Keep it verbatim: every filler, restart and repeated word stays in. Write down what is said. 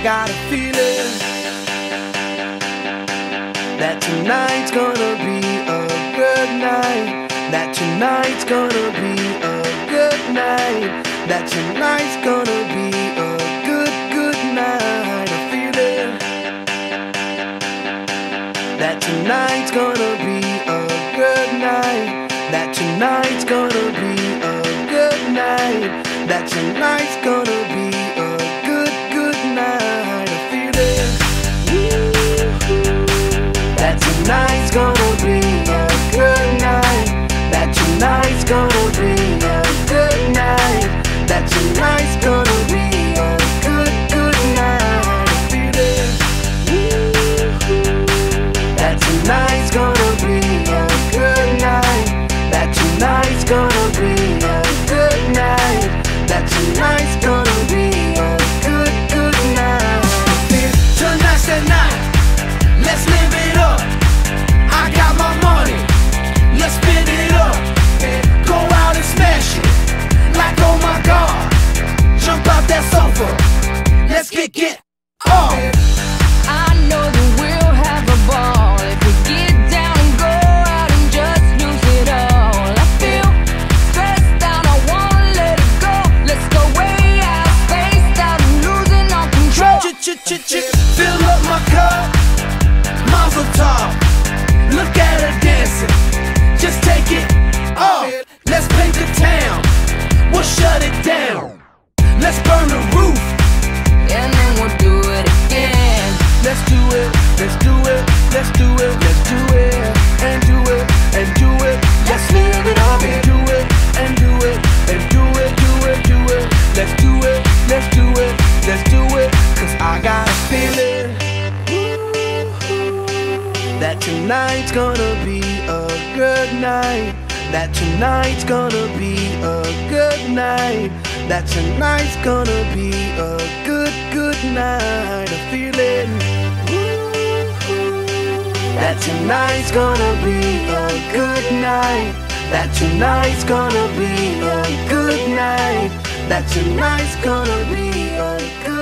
got a feeling that tonight's gonna be a good night. That tonight's gonna be a good night. That tonight's gonna be a good, good night. A feeling that tonight's gonna be a good night. That tonight's gonna be a good night. That tonight's gonna be a good, good night. A feeling that tonight's gonna be a good night. That tonight's gonna be a good night. That tonight's gonna be a good, good night. A feeling that tonight's gonna be a good night. That tonight's gonna be a good night. That tonight's gonna be a good, good night. Tonight's the night, let's live it up. I got my money, let's spend it up. Go out and smash it, like oh my God. Jump out that sofa, let's kick it off. I know that we'll have a ball if we get down and go out and just lose it all. I feel stressed out, I wanna let it go. Let's go way out, spaced out, and losing all control. Ch-ch-ch-ch, fill up my cup, mazel tov. Look at her dancing, just take it off. Let's paint the town, we'll shut it down. Let's burn the roof, And then we'll do it again. let's do it, let's do it, let's do it, let's do it, and do it, and do it. Let's live it up and do it, and do it, and do it, do it, do it. Let's do it, let's do it, let's do it. Cause I got a feeling that tonight's gonna be a good night. That tonight's gonna be a good night. That tonight's gonna be a good, good night. A feeling that tonight's gonna be a good night. That tonight's gonna be a good night. That tonight's gonna be a good